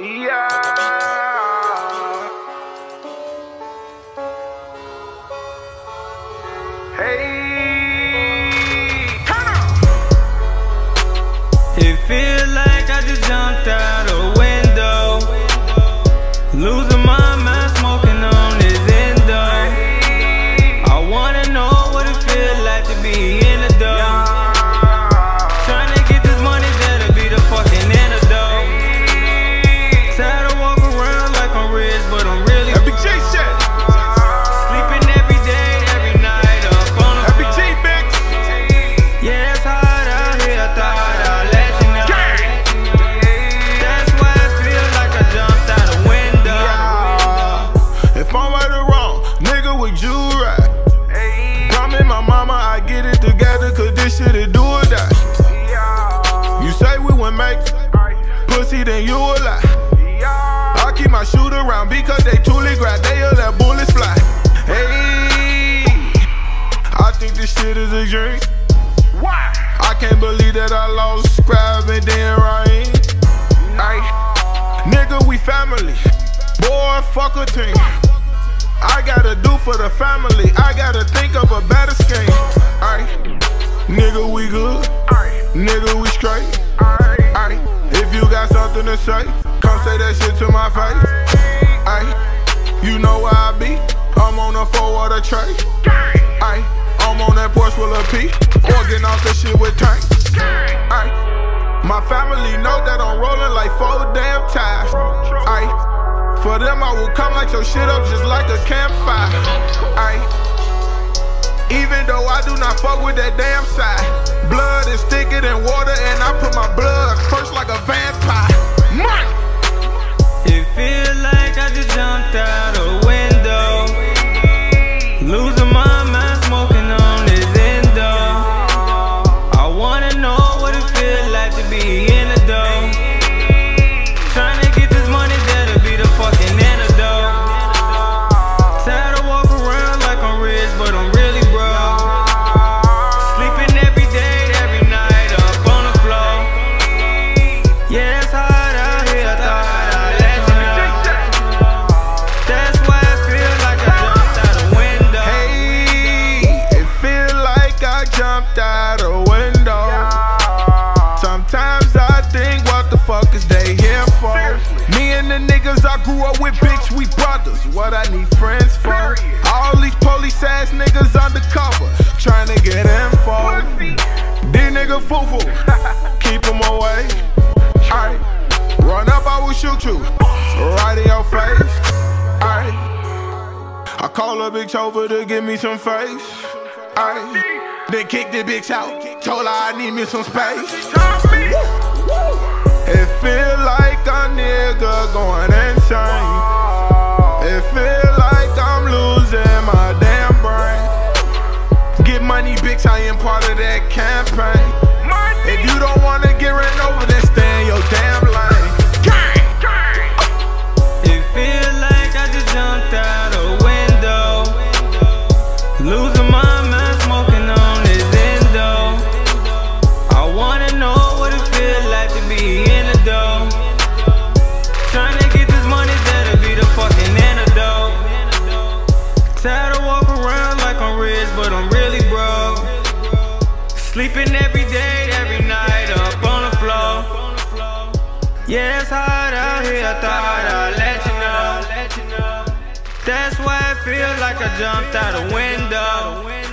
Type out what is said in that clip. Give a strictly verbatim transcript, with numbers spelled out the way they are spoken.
Yeah. Hey, turn up. It feel like I just jumped out a window, losing my mind, smoking on this endo. I wanna know what it feel like to be in the dough. Trying to get this money, that'll be the fucking antidote. Tired of walking around like I'm rich, but I'm really F B G shit. Sleeping every day, every night up on the F B G bitch. Yeah, it's hard out here, I thought I'd let you know. That's why I feel like I jumped out a window. Yeah. If I'm right or wrong, nigga, would you right? Promise my mama I get it together, cause this shit is do or die. You say we would make pussy, then you a lie. I keep my shooter around because they toolie grab, they all let bullets fly. Hey, I think this shit is a dream. Why? I can't believe that I lost Scribe and then Ryan. Ay, nigga, we family. Boy, fuck a team. I gotta do for the family. I gotta think of a better scheme. Ay, nigga, we good. Nigga, we straight. Ay, if you got something to say, come say that shit to my face. Ay, you know where I be. I'm on a four-water tray. Ay, I'm on that Porsche with a P, organ off the shit with tank. Ay, my family know that I'm rolling like four damn ties. Ay, for them I will come like your shit up just like a campfire. Ay, even though I do not fuck with that damn side, blood is thicker than water and I put my blood first like a vampire. Man. It feel like I just jumped out a window, losing my mind, smoking on this endo. I wanna know what it feel like to be in the dough. Trying to get this money, that'll be the fucking antidote. Tired of walking around like I'm rich, but I'm really broke. Sleeping every day, every night up on the floor. Yeah, it's hard out here, I thought I'd let you know. That's why I feel like I jumped out a window. Hey, it feel like I jumped out a window. Sometimes I think, what the fuck is they here for? Me and the niggas I grew up with, bitch, we brothers. What I need friends for? All these police ass niggas undercover, trying to get info. These niggas foo-foo, keep them away. Aight, run up, I will shoot you, right in your face. Aight, I call a bitch over to give me some face. Aight, then kick the bitch out, told her I need me some space. It feel like a nigga going insane. It feel like I'm losing my damn brain. Get money, bitch, I am part of that campaign. If you don't wanna get ran over, then stay in your damn lane. It feel like I just jumped out a window, losing my mind, smoking on this endo. I wanna know what it feel like to be in the dough. Trying to get this money, that'll be the fucking antidote. Tired of walking around like I'm rich, but I'm really broke. Sleeping every day, every night up on the floor. Yeah, it's hard out here, I thought I'd let you know. That's why I feel like I jumped out a window.